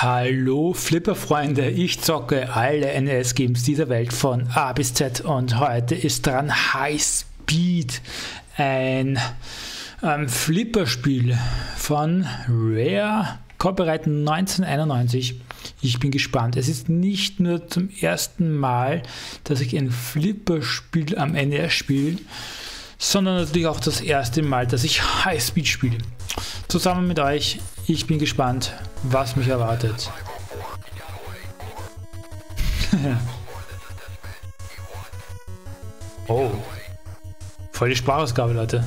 Hallo Flipper-Freunde, ich zocke alle NES-Games dieser Welt von A bis Z und heute ist dran High Speed, ein Flipperspiel von Rare, Copyright 1991. Ich bin gespannt. Es ist nicht nur zum ersten Mal, dass ich ein Flipperspiel am NES spiele, sondern natürlich auch das erste Mal, dass ich High Speed spiele. Zusammen mit euch, ich bin gespannt, was mich erwartet. Oh, voll die Sprachausgabe, Leute.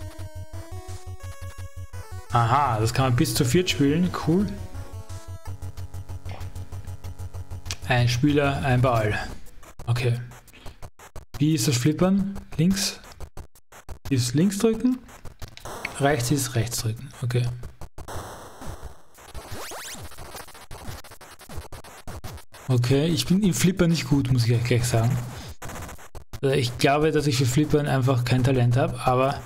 Aha, das kann man bis zu 4 spielen, cool. Ein Spieler, ein Ball. Okay. Wie ist das Flippern? Links ist links drücken, rechts ist rechts drücken. Okay. Okay, ich bin im Flippern nicht gut, muss ich euch gleich sagen. Ich glaube, dass ich für Flippern einfach kein Talent habe, aber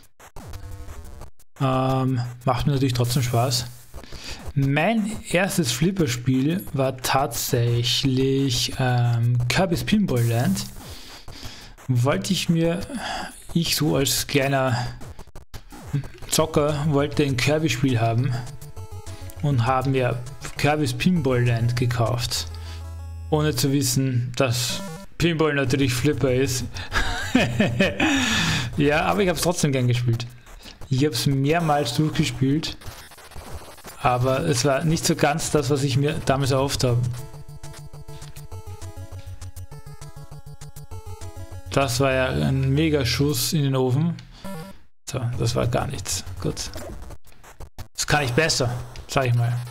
macht mir natürlich trotzdem Spaß. Mein erstes Flipperspiel war tatsächlich Kirby's Pinball Land. Wollte ich so als kleiner Zocker wollte ein Kirby-Spiel haben und haben mir Kirby's Pinball Land gekauft, ohne zu wissen, dass Pinball natürlich Flipper ist. Ja, aber ich habe es trotzdem gern gespielt. Ich habe es mehrmals durchgespielt, aber es war nicht so ganz das, was ich mir damals erhofft habe. Das war ja ein Mega-Schuss in den Ofen. So, das war gar nichts. Gut. Das kann ich besser, sag ich mal.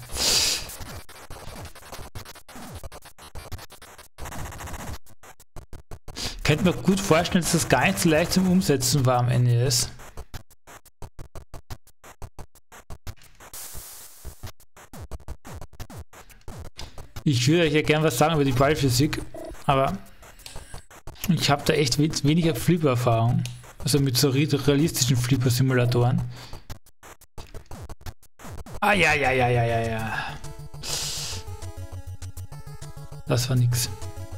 Könnte mir gut vorstellen, dass das gar nicht so leicht zum Umsetzen war am NES. Ich würde euch ja gern was sagen über die Ballphysik, aber ich habe da echt weniger Flipper-Erfahrung. Also mit so realistischen Flipper-Simulatoren. Ah, ja. Das war nix.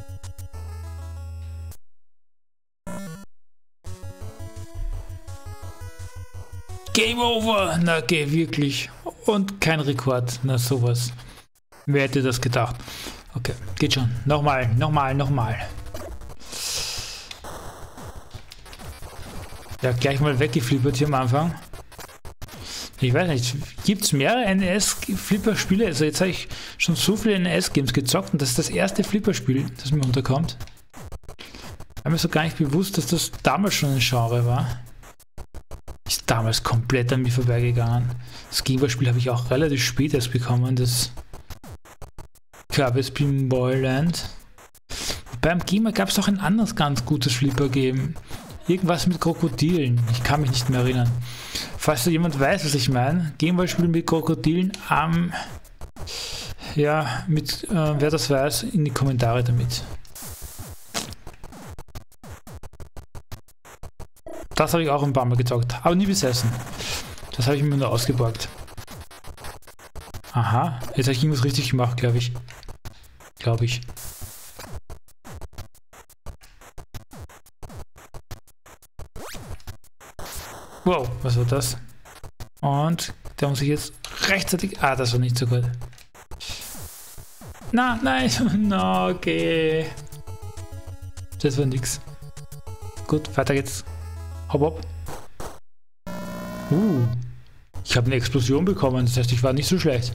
Game over! Na, okay, wirklich. Und kein Rekord. Na, sowas. Wer hätte das gedacht? Okay, geht schon. Nochmal. Ja, gleich mal weggeflippert hier am Anfang. Ich weiß nicht, gibt es mehrere NES-Flipper-Spiele? Also jetzt habe ich schon so viele NES-Games gezockt und das ist das erste Flipper-Spiel, das mir unterkommt. War mir so gar nicht bewusst, dass das damals schon ein Genre war. Ist damals komplett an mir vorbeigegangen. Das Gameboy-Spiel habe ich auch relativ spät erst bekommen, das Kirby's Pinball Land. Beim Gamer gab es auch ein anderes ganz gutes Flipper-Game. Irgendwas mit Krokodilen. Ich kann mich nicht mehr erinnern. Falls da jemand weiß, was ich meine, Gameboy-Spiel mit Krokodilen, ja, wer das weiß, in die Kommentare damit. Das habe ich auch ein paar Mal gezockt, aber nie besessen. Das habe ich mir nur ausgeborgt. Aha, jetzt habe ich irgendwas richtig gemacht, glaube ich. Wow, was war das? Und der muss ich jetzt rechtzeitig... Ah, das war nicht so gut. Nein, okay. Das war nix. Gut, weiter geht's. Hopp. Ich habe eine Explosion bekommen, das heißt, ich war nicht so schlecht.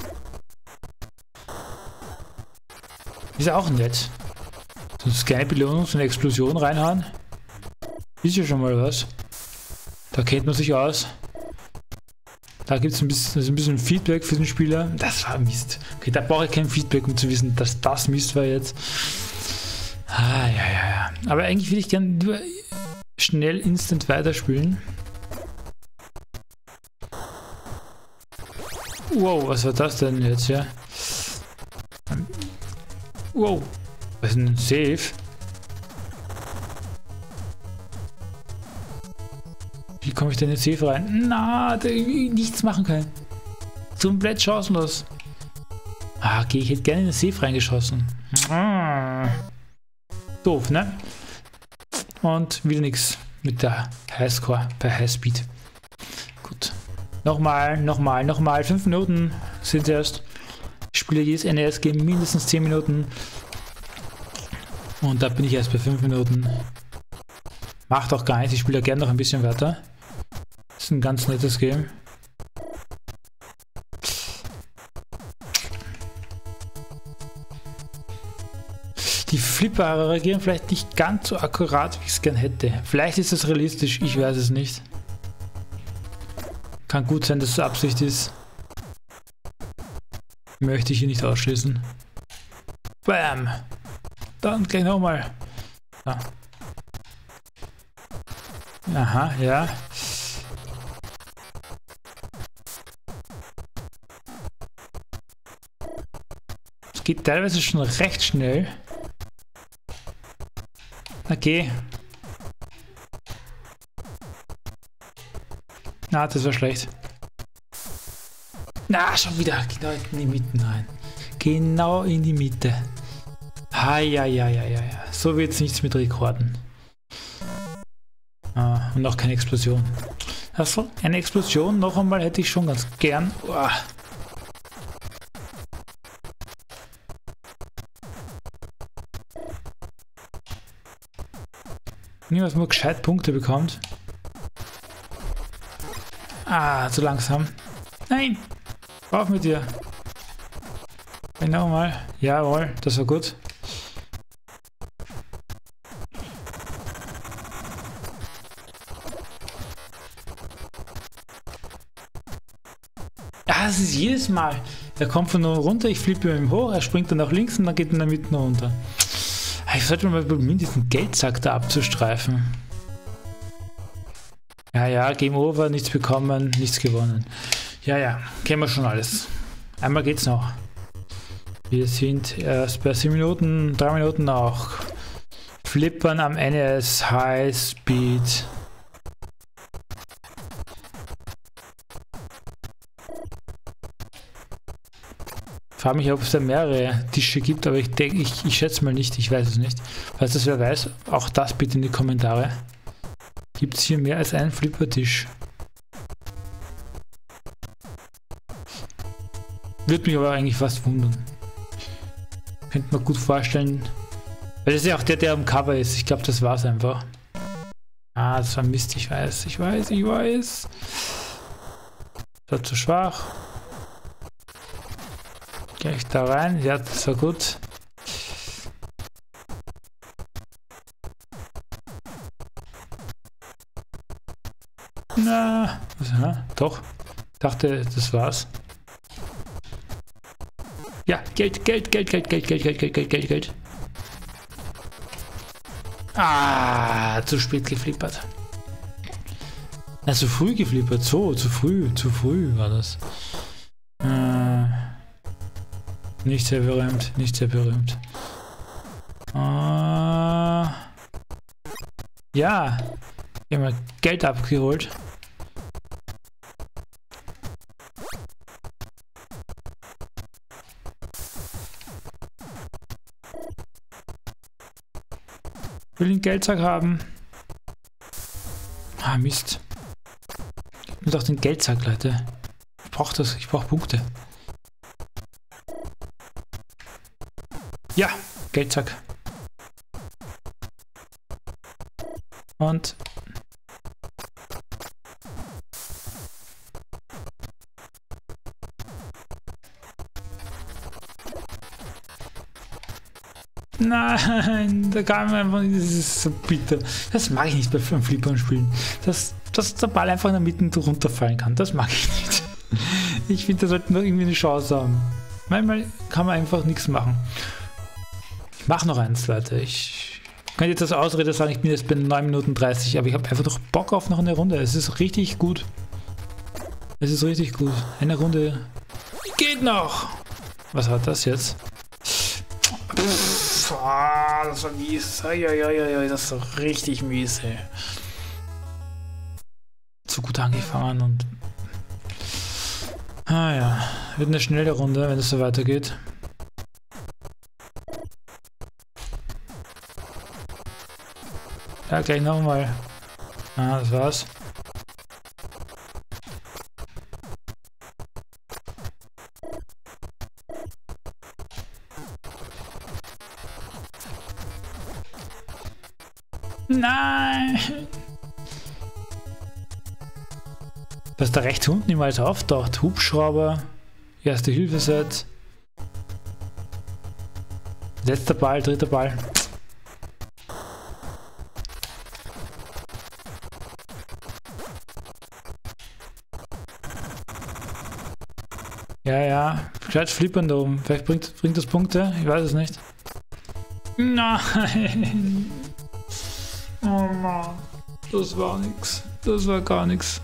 Ist ja auch nett. So eine kleine Belohnung, so eine Explosion reinhauen. Ist ja schon mal was. Da kennt man sich aus. Da gibt es ein bisschen Feedback für den Spieler. Das war Mist. Okay, da brauche ich kein Feedback, um zu wissen, dass das Mist war jetzt. Ah, ja. Aber eigentlich will ich gerne lieber schnell instant weiterspielen. Wow, was war das denn jetzt, ja? Wow, was ist denn ein Save? Wie komme ich denn in den Safe rein? Na, da nichts machen können. Komplett chancenlos. Ah, okay, ich hätte gerne in den Safe reingeschossen. Doof, ne? Und wieder nichts mit der Highscore bei Highspeed. Gut. Nochmal. 5 Minuten sind es erst. Ich spiele jedes NES-Game mindestens 10 Minuten. Und da bin ich erst bei 5 Minuten. Macht auch gar nichts, ich spiele ja gerne noch ein bisschen weiter. Das ist ein ganz nettes Game. Die Flipper reagieren vielleicht nicht ganz so akkurat, wie ich es gern hätte. Vielleicht ist es realistisch, ich weiß es nicht. Kann gut sein, dass es Absicht ist. Möchte ich hier nicht ausschließen. Bam! Dann gleich nochmal. Ja. Aha, ja. Es geht teilweise schon recht schnell. Okay. Na, das war schlecht. Na, schon wieder. Genau in die Mitte rein. Genau in die Mitte. Ja. So wird es nichts mit Rekorden. Ah, und auch keine Explosion. Also, eine Explosion noch einmal hätte ich schon ganz gern. Uah. Niemand mal gescheit Punkte bekommt. Ah, zu langsam. Nein! Auf mit dir! Genau mal. Jawohl, das war gut. Ja, das ist jedes Mal. Er kommt von oben runter, ich flippe ihm hoch, er springt dann nach links und dann geht er in der Mitte runter. Ich sollte mal probieren, diesen Geldsack da abzustreifen. Ja, Game Over, nichts bekommen, nichts gewonnen. Ja, kennen wir schon alles. Einmal geht's noch. Wir sind erst bei 7 Minuten, 3 Minuten noch. Flippern am NES High Speed. Ich frage mich, ob es da mehrere Tische gibt, aber ich denke, ich schätze mal nicht, ich weiß es nicht. Falls das wer weiß, auch das bitte in die Kommentare. Gibt es hier mehr als einen Flippertisch? Würde mich aber eigentlich fast wundern. Könnte man gut vorstellen. Weil das ist ja auch der am Cover ist. Ich glaube, das war es einfach. Ah, das war Mist, ich weiß. Das war zu schwach. Gleich da rein. Ja, das war gut. Na, doch. Dachte, das war's. Ja, Geld. Ah, zu spät geflippert. Na, zu früh geflippert. So, zu früh war das. Nicht sehr berühmt. Ja, immer Geld abgeholt. Will den Geldsack haben. Ah, Mist. Ich will doch den Geldsack, Leute. Ich brauche das, ich brauche Punkte. Ja, Geldsack. Und nein, da kam einfach, das ist so bitter. Das mag ich nicht bei Flippern spielen. Dass der Ball einfach in der Mitte runterfallen kann. Das mag ich nicht. Ich finde, da sollten wir irgendwie eine Chance haben. Manchmal kann man einfach nichts machen. Ich mache noch eins, Leute. Ich könnte jetzt als Ausrede sagen, ich bin jetzt bei 9 Minuten 30, aber ich habe einfach noch Bock auf noch eine Runde. Es ist richtig gut. Eine Runde geht noch. Was hat das jetzt? Das war mies. Das ist doch richtig mies, ey. Zu gut angefangen und... Ah ja, wird eine schnelle Runde, wenn es so weitergeht. Ja, gleich nochmal. Ah, das war's. Nein! Dass da rechts unten immer alles auftaucht. Hubschrauber, Erste-Hilfe-Set. Letzter Ball, dritter Ball. Ja, ja. Schaut flippern da oben. Vielleicht bringt das Punkte. Ich weiß es nicht. Nein! Oh Mann. Das war nix. Das war gar nichts.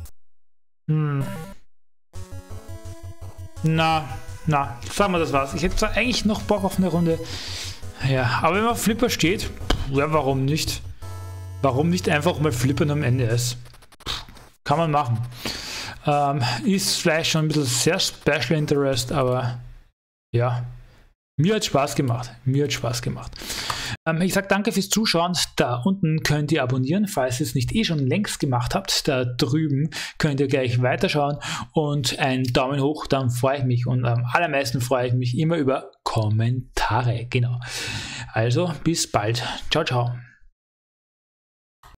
Na, sagen wir das war's. Ich hätte zwar eigentlich noch Bock auf eine Runde. Ja, aber wenn man auf Flipper steht, ja, warum nicht? Warum nicht einfach mal flippern am Ende ist? Kann man machen. Ist vielleicht schon ein bisschen sehr Special Interest, aber ja, mir hat Spaß gemacht. Ich sage danke fürs Zuschauen. Da unten könnt ihr abonnieren, falls ihr es nicht schon längst gemacht habt. Da drüben könnt ihr gleich weiterschauen und einen Daumen hoch, dann freue ich mich. Und am allermeisten freue ich mich immer über Kommentare. Genau. Also bis bald. Ciao, ciao.